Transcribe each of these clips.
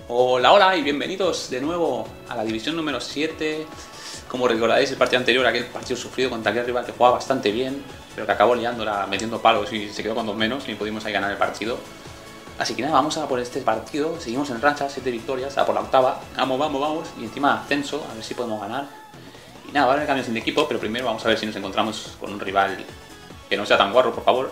Hola, hola y bienvenidos de nuevo a la división número 7. Como recordaréis el partido anterior, aquel partido sufrido contra aquel rival que jugaba bastante bien, pero que acabó liándola, metiendo palos y se quedó con 2 menos y pudimos ahí ganar el partido. Así que nada, vamos a por este partido, seguimos en racha, 7 victorias, a por la octava, vamos, y encima ascenso, a ver si podemos ganar. Y nada, va a haber cambios en el equipo, pero primero vamos a ver si nos encontramos con un rival que no sea tan guarro, por favor.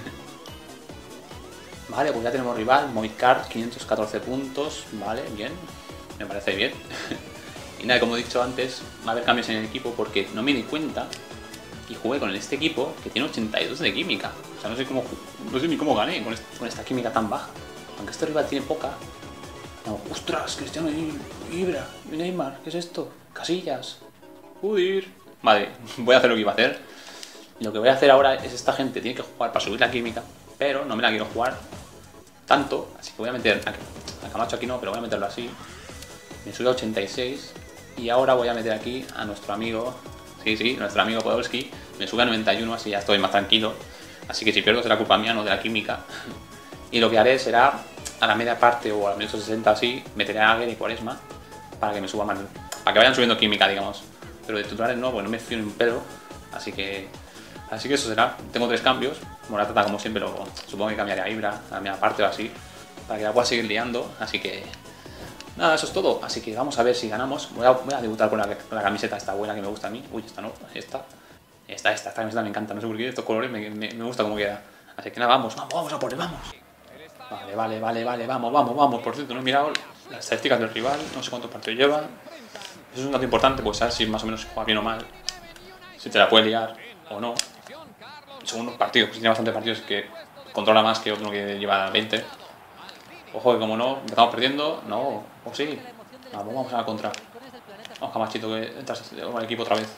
Vale, pues ya tenemos rival, Movistar, 514 puntos, vale, bien, me parece bien. Y nada, como he dicho antes, va a haber cambios en el equipo porque no me di cuenta y jugué con este equipo que tiene 82 de química. O sea, no sé ni cómo gané con esta química tan baja. Aunque este rival tiene poca. No, ¡ostras! Cristiano Ibra, Neymar, ¿qué es esto? Casillas, Udir. Vale, voy a hacer lo que iba a hacer. Lo que voy a hacer ahora es esta gente tiene que jugar para subir la química, pero no me la quiero jugar tanto, así que voy a meter a Camacho aquí no, pero voy a meterlo así. Me sube a 86 y ahora voy a meter aquí a nuestro amigo, sí, nuestro amigo Podolski, me sube a 91, así ya estoy más tranquilo. Así que si pierdo será culpa mía, no de la química. Y lo que haré será, a la media parte o al minuto 60 así, meteré a Aguer y Quaresma para que me suba más, para que vayan subiendo química, digamos. Pero de titulares no, pues no me fío ni un pedo, así que eso será. Tengo 3 cambios, Morata como siempre, pero supongo que cambiaré a Ibra a la media parte o así, para que la pueda seguir liando, así que nada, eso es todo. Así que vamos a ver si ganamos. Voy a debutar con la camiseta esta buena que me gusta a mí. Uy, esta no, esta camiseta me encanta, no sé por qué, estos colores me gusta como queda. Así que nada, vamos a por él, vamos. Vale, vamos. Por cierto, no he mirado las estadísticas del rival, no sé cuántos partidos lleva. Eso es un dato importante, pues saber si más o menos juega bien o mal, si te la puede liar o no. Según los partidos, pues tiene bastantes partidos que controla más que otro que lleva 20. Ojo que como no, empezamos perdiendo, no, o sí. Vamos a la contra. Vamos, Camachito, que entras al equipo otra vez.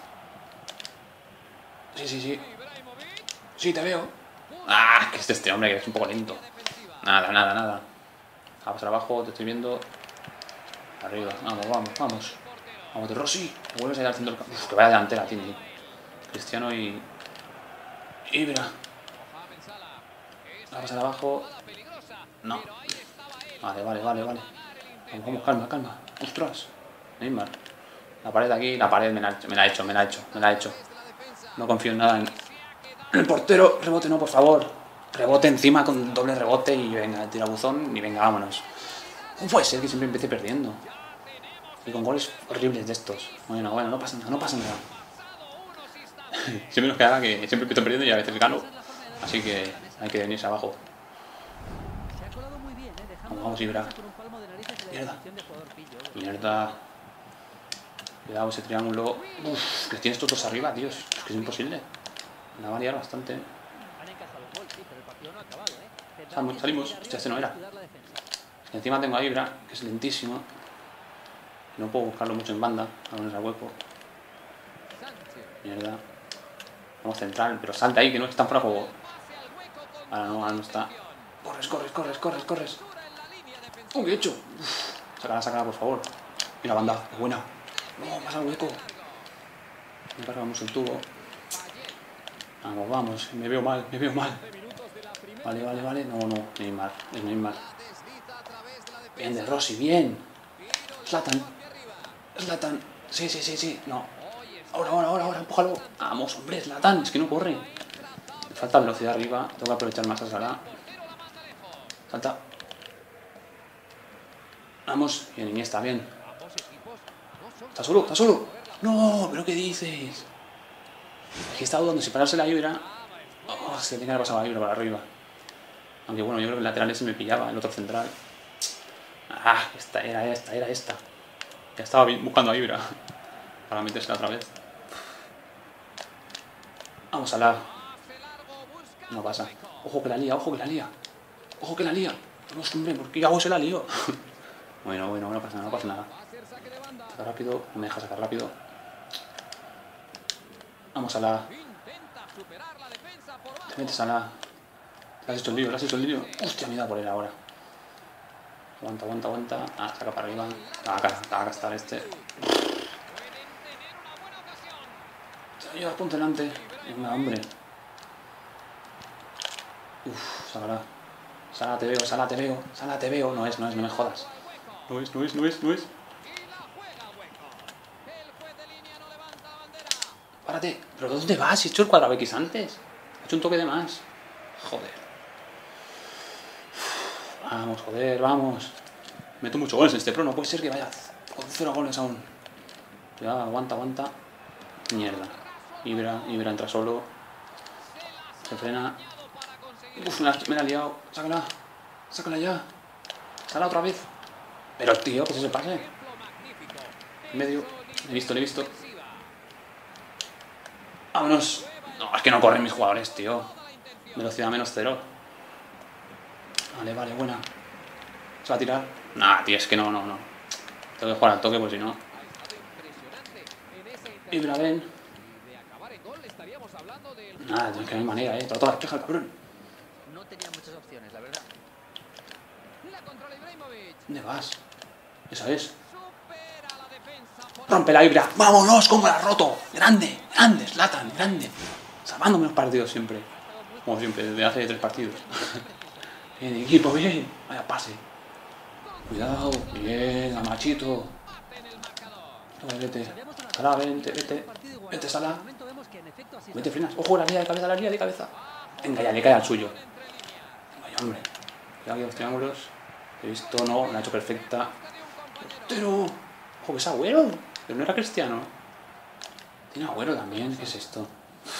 Sí. Sí, te veo. Ah, que es este hombre que es un poco lento. Nada. Vamos abajo, te estoy viendo. Arriba, vamos. Vamos de Rossi. Te vuelves a ir al centro del campo. Uf, que vaya delantera tiene. Cristiano y Ibra. Vamos abajo. No. Vale. Vamos, calma. Ostras. Neymar. La pared aquí, me la ha hecho. No confío en nada en el portero. Rebote no, por favor. Rebote encima con doble rebote y venga, tirabuzón y venga, vámonos. ¿Cómo puede ser que siempre empecé perdiendo? Y con goles horribles de estos. Bueno, no pasa nada. Siempre nos quedará que siempre empiezo perdiendo y a veces gano. Así que hay que venirse abajo. Vamos, Ibra. Mierda. Cuidado ese triángulo. Uf, que tiene estos dos arriba, Dios. Es que es imposible. Me va a liar bastante. Salimos. Hostia, este no era. Y encima tengo a Ibra, que es lentísimo. No puedo buscarlo mucho en banda. A ponerse al hueco. Mierda. Vamos central, pero salta ahí, que no es tan fuera de juego. Ahora no está. Corres. ¡Oh, qué he hecho! Sácala, por favor. Mira, banda, qué buena. No, pasa el hueco. Me cargamos el tubo. Vamos, me veo mal. Vale. No, Neymar, es Neymar. Bien de Rossi, bien. Zlatan. Sí. No. Ahora, empújalo. Vamos, hombre, Zlatan, es que no corre. Me falta velocidad arriba, tengo que aprovechar más a Salah. Salta. Vamos, bien, Iniesta, bien. ¿Está solo? No, pero ¿qué dices? Aquí está dudando si pararse la Ibra. Oh, se tenía que haber pasado la Ibra para arriba. Aunque bueno, yo creo que el lateral ese me pillaba, el otro central. Era esta. Ya estaba buscando a Ibra para metérsela otra vez. Vamos a la. No pasa. Ojo que la lía. Vamos, hombre, ¿por qué hago se la lío? Bueno, no pasa nada. Saca rápido, no me deja sacar rápido. Vamos a la. Te metes a la. Le has hecho el lío. Hostia, me da por él ahora. Aguanta. Saca para arriba. Acá está este. Se va a llevar punto delante. Venga, hombre. Sácala. Sala, te veo. No me jodas. No es, no es, no es, no es. Párate. ¿Pero dónde vas? He hecho el cuadrado X antes. He hecho un toque de más. Joder. Vamos, joder, vamos. Meto muchos goles en este pro. No puede ser que vaya con 0 goles aún. Ya, aguanta, aguanta. Mierda. Ibra entra solo. Se frena. Uf, me la he liado. Sácala. Sácala ya. Sácala otra vez. Pero tío, que se pase. En medio. Le he visto, le he visto. Vámonos. No, es que no corren mis jugadores, tío. Velocidad menos 0. Vale, vale, buena. ¿Se va a tirar? Nah, tío, es que no. Tengo que jugar al toque, pues si no. Ibra, ven. Nada, es que no hay manera, Toda despeja el cabrón. No tenía muchas opciones, la verdad. ¿Dónde vas? Esa es. Rompe la Ibra. ¡Vámonos! ¿Cómo la ha roto? Grande, grande, Zlatan, grande. Salvándome los partidos siempre. Como siempre, desde hace 3 partidos. Bien, equipo, bien. Vaya pase. Cuidado. Bien, a Machito. Vete. Salah, vente, vete. Vete, Salah. Vete, frenas. Ojo, la línea de cabeza, la línea de cabeza. Venga, ya le cae al suyo. Venga, ya, hombre. Cuidado aquí los triángulos. He visto, no, la ha hecho perfecta. Pero. Ojo, que es Agüero. Pero no era Cristiano. Tiene Agüero también. ¿Qué es esto?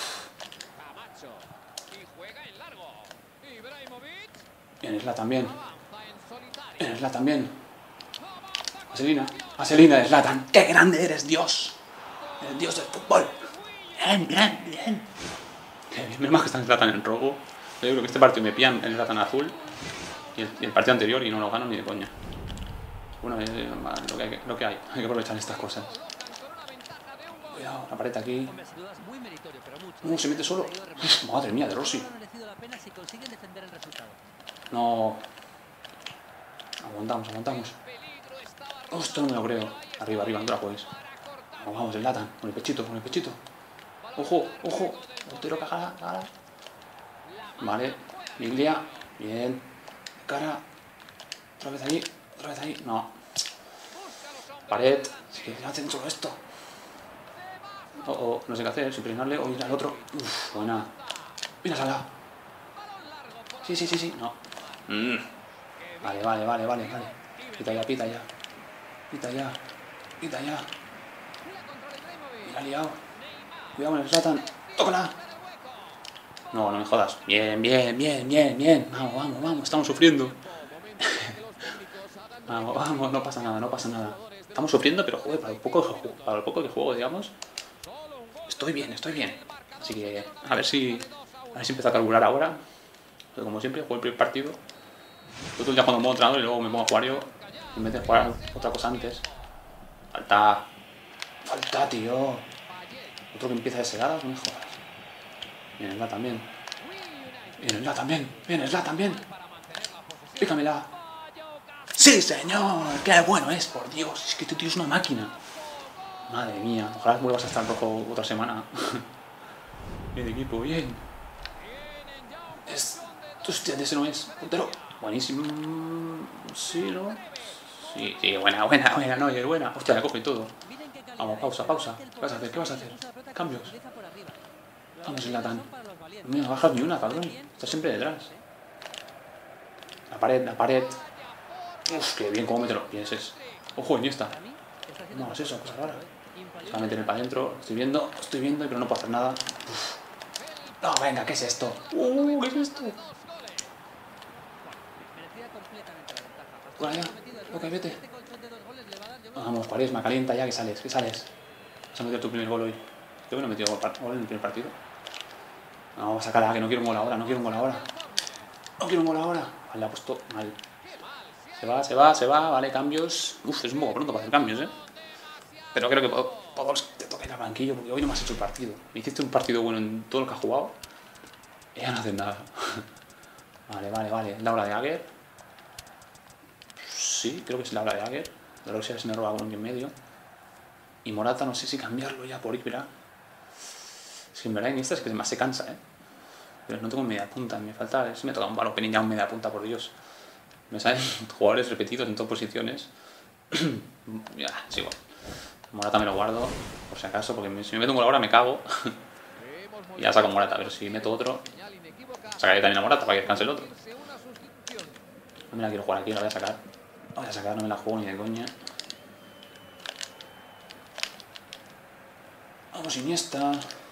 Bien, Zlatan, bien. Bien, Zlatan, bien. Vaselina de Zlatan. ¡Qué grande eres, Dios! El Dios del fútbol. Bien, bien, bien. Qué bien, menos mal que está en Zlatan en rojo. Yo creo que este partido me pillan el Zlatan azul y el partido anterior y no lo gano ni de coña. Bueno, es lo que hay. Hay que aprovechar estas cosas. Cuidado, la pared aquí. No, se mete solo. Madre mía, de Rossi. No. Aguantamos. Oh, esto no me lo creo. Arriba, no te la puedes. Vamos, el Zlatan. Con el pechito. Ojo. Botero, cagada. Vale. Biglia. Bien. Cara. Otra vez ahí. No. Pared. Es que hacen solo esto. No sé qué hacer. Si presionarle o ir al otro. Uf, buena. Mira, Salah. Sí. No. Vale. Pita ya. Me la ha liado. Cuidado con el Zlatan. ¡Tócala! No me jodas. Bien. Vamos. Estamos sufriendo. Vamos. No pasa nada. Estamos sufriendo, pero joder, para lo poco que juego, digamos. Estoy bien. Así que a ver si empiezo a calcular ahora. Pero como siempre, juego el primer partido. Todo el día jugando modo entrenador y luego me pongo a jugar yo. En vez de jugar otra cosa antes. Falta, tío. Otro que empieza de segadas, no me jodas. Bien, el Zlatan bien. Pícamela. ¡Sí, señor! ¡Qué bueno es, por Dios! Es que este tío es una máquina. Madre mía, ojalá vuelvas a estar en rojo otra semana. Bien, equipo, bien. Hostia, ese no es. Puntero. Buenísimo. Sí, ¿no? Sí, buena, no, es buena. Hostia, la coge y todo. Vamos, pausa. ¿Qué vas a hacer? Cambios. Vamos, Zlatan. No me bajas ni una, cabrón. Estás siempre detrás. La pared. Uf, qué bien, cómo mete los pies es. Ojo, Iniesta. No, es eso, cosa rara. Se va a meter para adentro. Estoy viendo, pero no puedo hacer nada. Uf. No, venga, ¿qué es esto? ¿Qué es esto? Por allá. Ok, vete. Vamos, Quaresma, calienta ya, que sales. Vas a meter tu primer gol hoy. Creo que no he metido gol en el primer partido. No, vamos a sacarla, que no quiero un gol ahora. Vale, ha puesto mal. Se va, vale, cambios. Uf, es un poco pronto para hacer cambios, Pero creo que todos te toca ir al banquillo porque hoy no me has hecho el partido. Me hiciste un partido bueno en todo lo que has jugado y ya no haces nada. Vale. La hora de Aguer. Sí, creo que es la hora de Aguer. De lo que sea, se me roba uno en medio. Y Morata, no sé si cambiarlo ya por Ibra. Es que en verdad Iniesta es que más se cansa, Pero no tengo media punta, me toca un balón ya un media punta, por Dios. Me salen jugadores repetidos en todas posiciones. Ya, sigo. Morata me lo guardo, por si acaso, porque si me meto un gol ahora me cago. Y ya saco Morata, pero si meto otro, sacaré también a Morata para que descanse el otro. No me la quiero jugar aquí, la voy a sacar. La voy a sacar, no me la juego ni de coña. Vamos, Iniesta.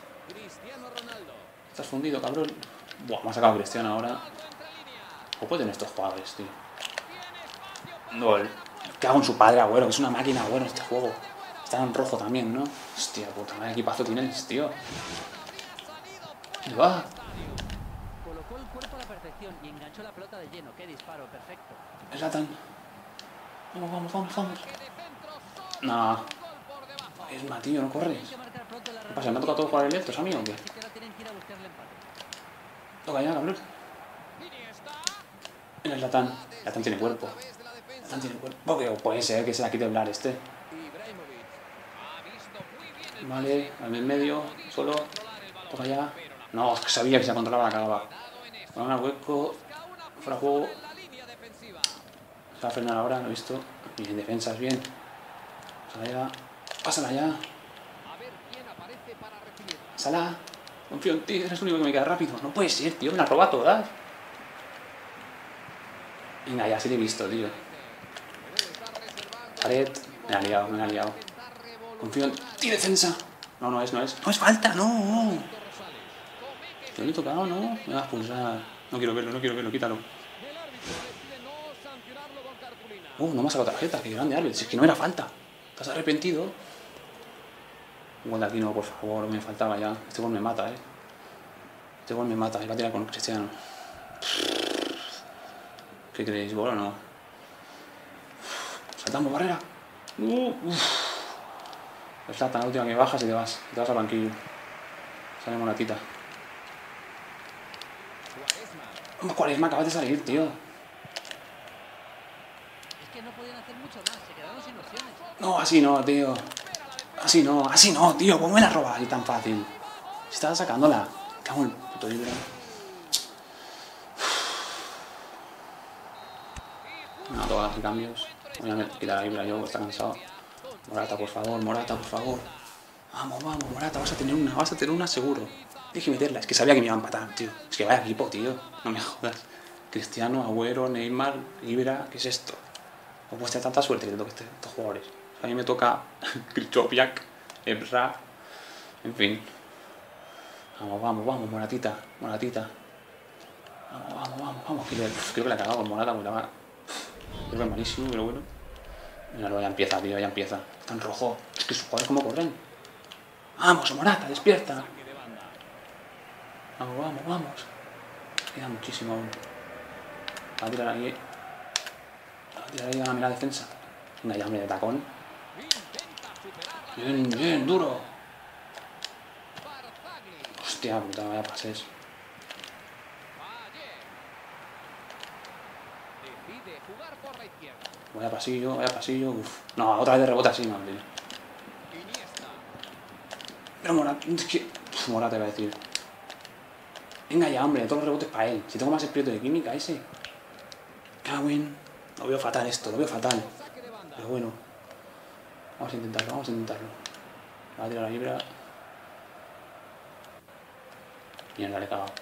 Estás fundido, cabrón. Buah, me ha sacado Cristiano ahora. ¿Cómo pueden estos jugadores, tío? Gol. ¿Qué hago en su padre, Agüero? Que es una máquina, Agüero, este juego. Está en rojo también, ¿no? Hostia puta, madre, equipazo tienes, tío. ¿Dónde va? Colocó el cuerpo a la perfección y enganchó la pelota de lleno. Qué disparo, perfecto. Es Zlatan. Vamos, vamos, vamos, vamos. No. Es Matío, no corres. ¿Qué pasa? ¿Me ha tocado todo jugar el estos a mí o qué? Así que ahora tienen que ir a buscar el empate. Toca ya, cabrón. Mira, Zlatan. Zlatan tiene cuerpo. Zlatan tiene cuerpo. Porque puede ser que se la quite hablar este. Vale, al medio, solo. Toca ya. No, es que sabía que se controlaba la cagaba. Balón al hueco. Fuera juego. Se va a frenar ahora, lo he visto. Bien, defensas, bien. Pásala ya. Pásala ya. Salah. Confío en ti, eres el único que me queda rápido. No puede ser, tío, me la roba todas. Venga, ya sí le he visto, tío. Pared. Me ha liado, me ha liado. Confío en ti, defensa. No, no es, no es. No es falta, no. Te lo he tocado, no. Me vas a expulsar. No quiero verlo, quítalo. No me ha sacado tarjeta, qué grande árbitro. Si es que no era falta. ¿Estás arrepentido? Un gol de aquí no, por favor, me faltaba ya. Este gol me mata, Este gol me mata. Y va a tirar con Cristiano. ¿Qué creéis? ¿Gol o no? Saltamos barrera. Zlatan, la última que bajas y te vas al banquillo. Sale Moratita. Vamos, Quaresma, acabas de salir, tío. Es que no podían hacer mucho más, se quedaron sin opciones. No, así no, tío. Así no, tío. ¿Cómo me la robas así tan fácil? Si estaba sacándola. Cago en el puto libro. No, todos los cambios. Voy a quitar la libra yo, está cansado. Morata, por favor, Morata, por favor. Vamos, vamos, Morata, vas a tener una seguro. Dije meterla, es que sabía que me iba a empatar, tío. Es que vaya equipo, tío. No me jodas. Cristiano, Agüero, Neymar, Ibra, ¿qué es esto? No puedes tener tanta suerte que te toque estos jugadores. A mí me toca Krzysztofiak, Ebra, en fin. Vamos, vamos, vamos, Moratita. Vamos, vamos, vamos, vamos. Creo que la he cagado con Morata, porque la va. Creo que es malísimo, pero bueno. Mira, ya empieza, tío, ya empieza. Está en rojo. Es que sus jugadores cómo corren. Vamos, Morata, despierta. Vamos, vamos, vamos. Queda muchísimo aún. Va a tirar ahí. Van a mirar la defensa. Venga ya, hombre, de tacón. Bien, bien, duro. Hostia puta, vaya pases. Vaya pasillo. Uf. No, otra vez de rebote así, no, tío. Pero Morata, es que... Morata iba a decir. Venga ya, hombre, todos los rebotes para él. Si tengo más espíritu de química, ese. Cagüen. Lo veo fatal esto, lo veo fatal. Pero bueno. Vamos a intentarlo. Va a tirar la libra. Mierda, le he cagado.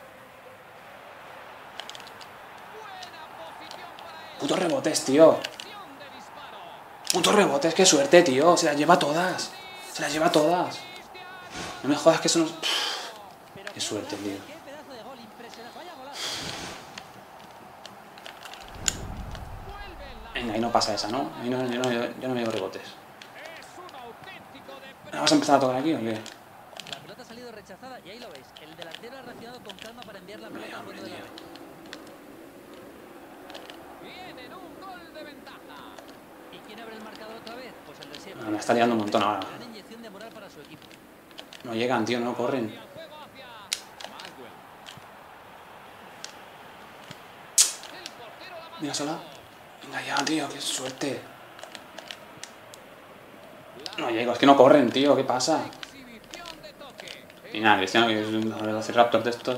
Putos rebotes, tío. Putos rebotes, qué suerte, tío. Se las lleva todas. No me jodas que eso no... Qué suerte, tío. Venga, ahí no pasa esa, ¿no? Ahí no, yo no me digo rebotes. ¿Vamos a empezar a tocar aquí o qué? La pelota ha salido rechazada y ahí lo veis. El delantero ha reaccionado con calma para enviar la pelota al fondo de la red. Vienen un gol de ventaja. ¿Y quién abre el marcador otra vez? Pues el de siempre. Me está liando un montón ahora. Gran inyección de moral para su equipo. No llegan, tío, no corren. Mira, sola. Venga ya, tío, qué suerte. No llego, es que no corren, tío, ¿qué pasa? Y nada, Cristiano, que es un velociraptor de estos.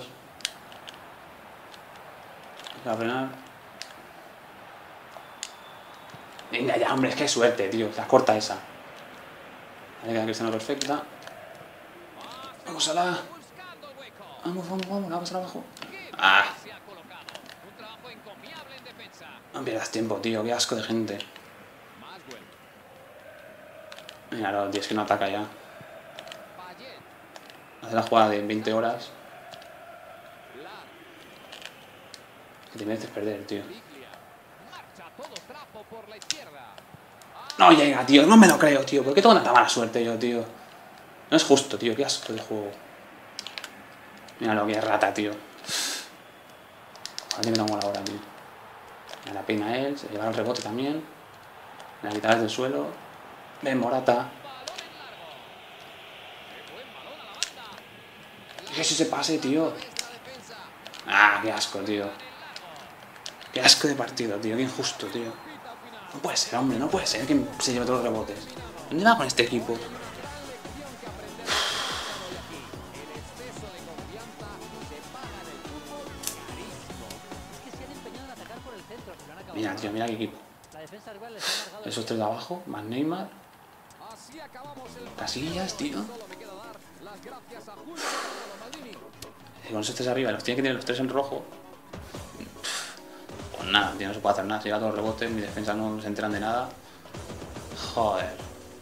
Va a frenar. Venga ya, hombre, es que suerte, tío. La corta esa. Vale, queda Cristiano perfecta. Vamos a la... Buscando el hueco. Vamos, vamos, vamos, vamos a abajo. Qué Ah, bien se ha colocado. Un trabajo encomiable en defensa. no pierdas tiempo, tío. Qué asco de gente. Más bueno. Mira, tío, es que no ataca ya. Payet. Hace la jugada de 20 horas. Lara. Que te mereces perder, tío. Biglia. Marcha todo trapo por la izquierda. No llega, tío. No me lo creo, tío. ¿Por qué tengo tanta mala suerte yo, tío? No es justo, tío. Qué asco de juego. Mira lo que es rata, tío. A mí me da mola ahora, tío. Me la peina él. Se lleva el rebote también. Me la quitarás del suelo. Ven, Morata. Balón en largo. Qué buen balón a la banda. ¿Qué es ese pase, tío? Esta defensa. Ah, qué asco, tío. Qué asco de partido, tío. Qué injusto, tío. Pita al final. No puede ser, hombre. No puede ser que se lleve todos los rebotes. ¿Dónde va con este equipo? Es que se han empeñado en atacar por el centro, pero han acabado. Mira, tío, mira qué equipo. La defensa rival les ha amargado el Esos tres de abajo, más Neymar. Así acabamos el Casillas, tío. Solo me queda dar las gracias a Julio Gonzalo Maldini. Y con esos tres arriba, los tiene que tener los tres en rojo. Pues nada, tío, no se puede hacer nada. Se lleva todos los rebotes, mi defensa no se enteran de nada. Joder.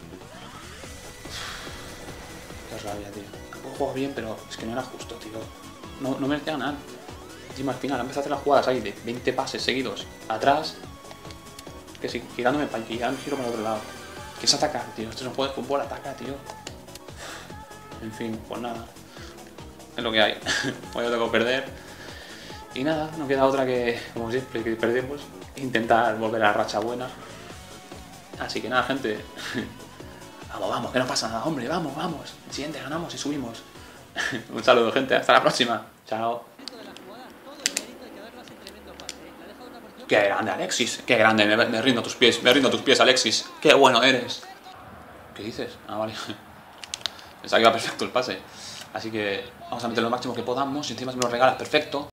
Qué rabia, tío. Tampoco juego bien, pero es que no era justo, tío. No merecía ganar. Encima al final, empezó a hacer las jugadas ahí de 20 pases seguidos atrás. Que si girándome para aquí, ya me giro para el otro lado. Que es atacar, tío. Esto es un juego de fútbol, ataca, tío. En fin, pues nada. Es lo que hay. Hoy tengo que perder. Y nada, no queda otra que, como siempre, que perdemos. Intentar volver a la racha buena. Así que nada, gente. Vamos, vamos, que no pasa nada, hombre. Vamos, vamos. El siguiente ganamos y subimos. Un saludo, gente. Hasta la próxima. Chao. Dentro de la jugada, todo el mérito hay que darlo a ese tremendo pase. Le ha dejado una posición. Qué grande, Alexis. Qué grande. Me rindo a tus pies. Me rindo a tus pies, Alexis. Qué bueno eres. ¿Qué dices? Ah, vale. Pensaba que iba perfecto el pase. Así que vamos a meter lo máximo que podamos. Y encima si me lo regalas, perfecto.